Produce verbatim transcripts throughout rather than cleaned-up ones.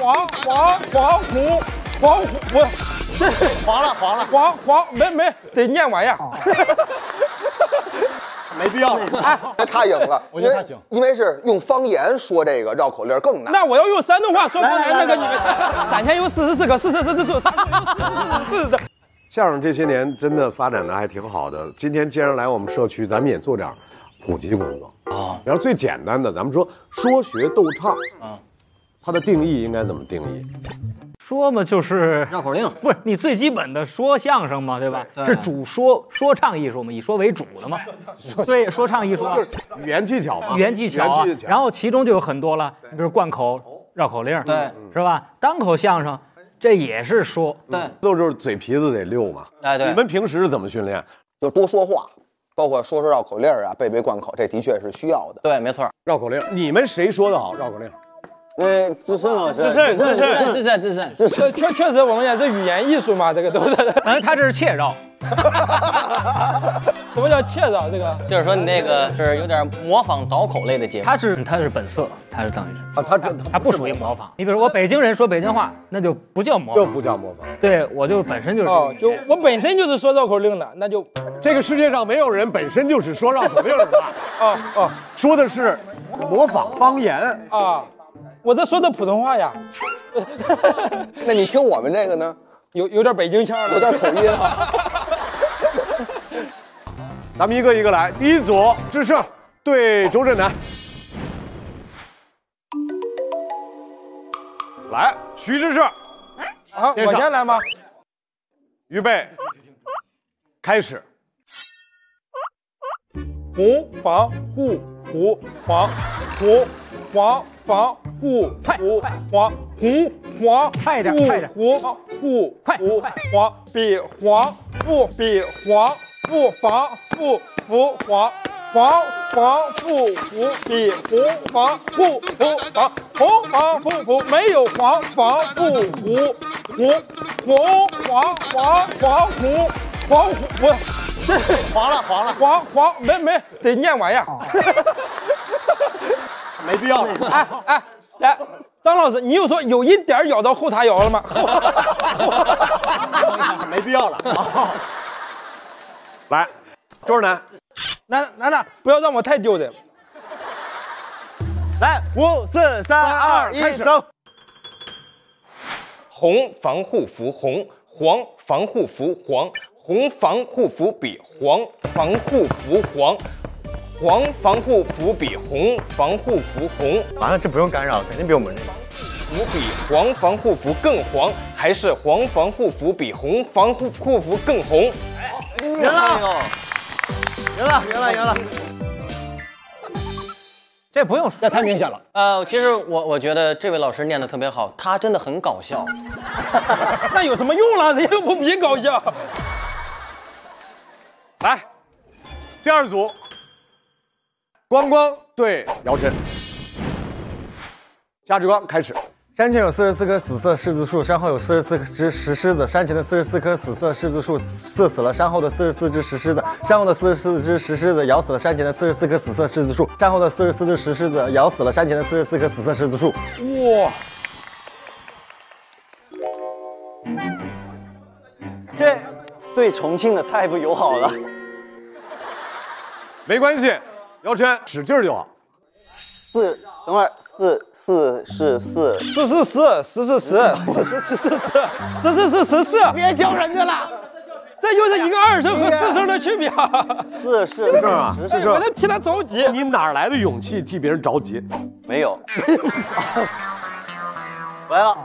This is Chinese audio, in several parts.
黄黄黄虎黄虎不，这黄了黄了黄黄没没得念完呀。 没必要了， 哎，他赢了， 我觉得他行， 因为是用方言说这个绕口令更难。 那我要用山东话说方言，那个你们三千有四十四个，四十四十三四十四。 相声这些年真的发展的还挺好的。今天既然来我们社区，咱们也做点普及工作啊。然后最简单的，咱们说说学逗唱啊，它的定义应该怎么定义？ 说嘛就是绕口令， 不是你最基本的说相声嘛，对吧？ 对是主说说唱艺术嘛，以说为主的嘛。对，说唱艺术啊， 语言技巧嘛， 语言技巧啊。然后其中就有很多了，比如贯口、绕口令， 对， 是吧？单口相声，这也是说， 对， 都是嘴皮子得溜嘛。 哎，对。 你们平时是怎么训练？ 就多说话，包括说说绕口令啊，背背贯口，这的确是需要的。 对，没错。 绕口令，你们谁说的好？绕口令？ 呃，志胜老师， 志胜，志胜， 志胜，志胜， 志胜，确确实我们也是语言艺术嘛，这个都是。 反正他这是切绕。 什么叫切绕？这个就是说你那个是有点模仿倒口类的节目。 他是他是本色，他是等于是啊，他这他不属于模仿。你比如我北京人说北京话，那就不叫模仿， 就不叫模仿。 对，我就本身就是哦，就我本身就是说绕口令的，那就这个世界上没有人本身就是说绕口令的。 哦哦， 说的是模仿方言啊。我这说的普通话呀， 那你听我们这个呢， 有有点北京腔， 有点口音啊。 咱们一个一个来，第一组志胜对周震南，来，徐志胜， 啊，我先来吗？ 预备，开始。 红防护胡黄胡黄防护胡黄红黄快点快点胡护胡黄比黄不比黄不防护胡黄黄防护胡比红防护胡黄红防护胡没有黄防护胡红红黄黄黄胡黄胡不。这黄了黄了黄黄没没得念完呀， 没必要了。 哎哎来，张老师，你又说有一点咬到后叉腰了吗？ 没必要了。 来，周震南， 楠楠楠，不要让我太丢人。 来，五四三二一，走。 红防护服红，黄防护服黄。红防护服比黄防护服黄，黄防护服比红防护服红。 完了，这不用干扰，肯定比我们这个。 服比黄防护服更黄，还是黄防护服比红防护服更红？ 赢了，赢了，赢了，赢了。 这不用说， 这太明显了。 呃，其实我我觉得这位老师念得特别好，他真的很搞笑。 那有什么用了？人家又不比搞笑。 来，第二组，光光对姚晨，价值观开始。 山前有四十四棵死色柿子树，山后有四十四只石狮子。山前的四十四棵死色柿子树刺死了山后的四十四只石狮子，山后的四十四只石狮子咬死了山前的四十四棵死色柿子树，山后的四十四只石狮子咬死了山前的四十四棵死色柿子树。 哇！ 这对重庆的太不友好了。 没关系，姚晨使劲就好。 四，等会儿，四四是四， 四是十，十是十，十是十是十，十是十十四。 别教人家了， 这就是一个二声和四声的区别。 四是是啊， 哎，我在替他着急。 你哪来的勇气替别人着急？ 没有。来了。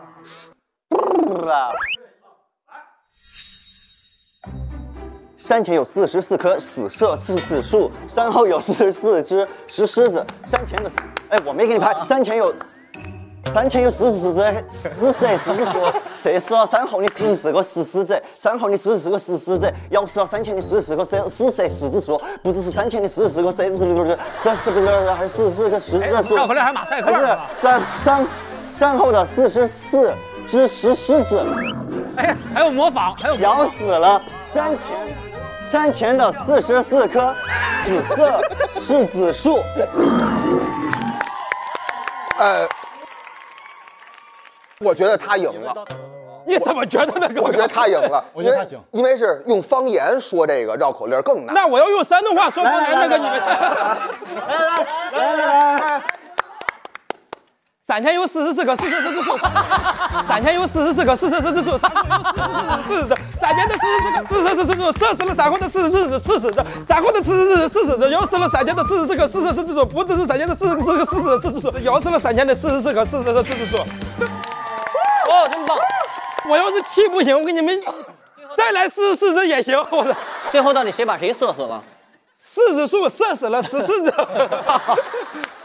山前有四十四棵死色柿子树，山后有四十四只石狮子。山前的，哎，我没给你拍。山前有，山前有四十四只死色石子树，谁说山后的四十四个石狮子？山后的四十四个石狮子咬死了山前的四十四个死死色石子树，不只是山前的四十四个石子树，这是不是还是四十四个石子树？ 绕口令还马赛克是吧？ 山山山后的四十四只石狮子， 哎，还有模仿，还有咬死了山前。山前的四十四棵紫色柿子树。 呃， 我觉得他赢了。 你怎么觉得那个？ 我觉得他赢了， 我觉得他行， 因为是用方言说这个绕口令更难。 那我要用山东话说方言，那个你们。 来来来来来， 三千有四十四个四十四之数，三千有四十四个四十四之数，三千有四十四，三千的四十四个四十四之数，射死了三千的四十四四十的，三千的四十四四十的，又死了三千的四十四个四十四之数，不只是三千的四十四个四十四之数，又死了三千的四十四个四十四之数。 哦，真棒！ 我要是气不行，我给你们再来四十四只也行。我的最后到底谁把谁射死了？ 四十数射死了十四只。